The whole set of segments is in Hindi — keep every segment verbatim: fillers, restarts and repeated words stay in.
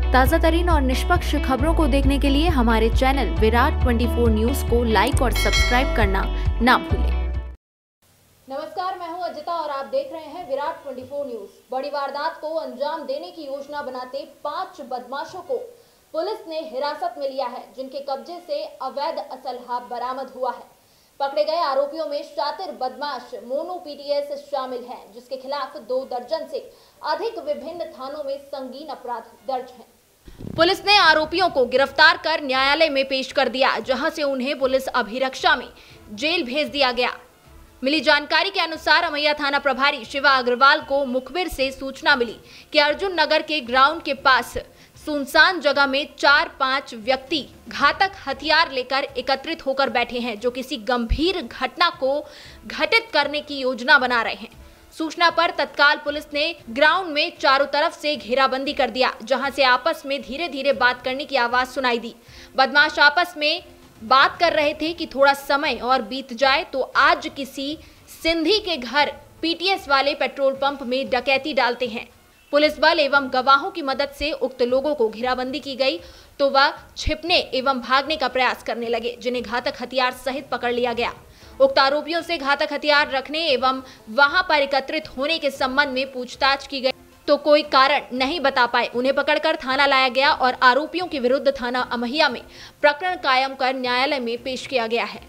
ताज़ा तरीन और निष्पक्ष खबरों को देखने के लिए हमारे चैनल विराट चौबीस न्यूज को लाइक और सब्सक्राइब करना ना भूलें। नमस्कार, मैं हूं अजिता और आप देख रहे हैं विराट चौबीस न्यूज। बड़ी वारदात को अंजाम देने की योजना बनाते पांच बदमाशों को पुलिस ने हिरासत में लिया है, जिनके कब्जे से अवैध असलहा बरामद हुआ है। पकड़े गए आरोपियों में शातिर बदमाश मोनू पीटीएस शामिल है, जिसके खिलाफ दो दर्जन से अधिक विभिन्न थानों में संगीन अपराध दर्ज हैं। पुलिस ने आरोपियों को गिरफ्तार कर न्यायालय में पेश कर दिया, जहां से उन्हें पुलिस अभिरक्षा में जेल भेज दिया गया। मिली जानकारी के अनुसार अमैया थाना प्रभारी शिवा अग्रवाल को मुखबिर से सूचना मिली कि अर्जुन नगर के ग्राउंड के पास सुनसान जगह में चार पांच व्यक्ति घातक हथियार लेकर एकत्रित होकर बैठे हैं, जो किसी गंभीर घटना को घटित करने की योजना बना रहे हैं। सूचना पर तत्काल पुलिस ने ग्राउंड में चारों तरफ से घेराबंदी कर दिया, जहां से आपस में धीरे धीरे बात करने की आवाज सुनाई दी। बदमाश आपस में बात कर रहे थे कि थोड़ा समय और बीत जाए तो आज किसी सिंधी के घर पीटीएस वाले पेट्रोल पंप में डकैती डालते हैं। पुलिस बल एवं गवाहों की मदद से उक्त लोगों को घेराबंदी की गई तो वह छिपने एवं भागने का प्रयास करने लगे, जिन्हें घातक हथियार सहित पकड़ लिया गया। उक्त आरोपियों से घातक हथियार रखने एवं वहां पर एकत्रित होने के संबंध में पूछताछ की गई तो कोई कारण नहीं बता पाए। उन्हें पकड़कर थाना लाया गया और आरोपियों के विरुद्ध थाना अमैया में प्रकरण कायम कर न्यायालय में पेश किया गया है।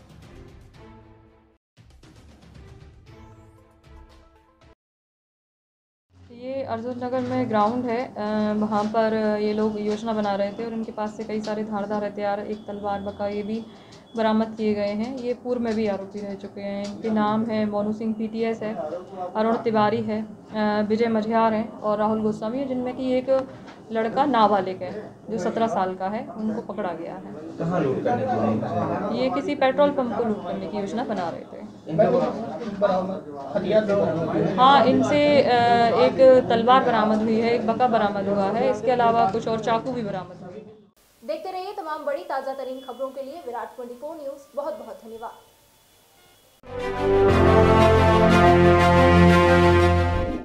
ये अर्जुन नगर में ग्राउंड है, वहाँ पर ये लोग योजना बना रहे थे और इनके पास से कई सारे धारदार हथियार, एक तलवार बका ये भी बरामद किए गए हैं। ये पूर्व में भी आरोपी रह चुके हैं। इनके नाम है मोनू सिंह पीटीएस है, अरुण तिवारी है, विजय मझियार है और राहुल गोस्वामी है, जिनमें कि एक लड़का नाबालिग है जो सत्रह साल का है। उनको पकड़ा गया है। कहाँ लूट करने की? ये किसी पेट्रोल पंप को लूट करने की योजना बना रहे थे। हाँ, इनसे एक तलवार बरामद हुई है, एक बका बरामद हुआ है, इसके अलावा कुछ और चाकू भी बरामद हुए। देखते रहिए तमाम बड़ी ताजा तरीन खबरों के लिए विराट चौबीस न्यूज। बहुत बहुत धन्यवाद।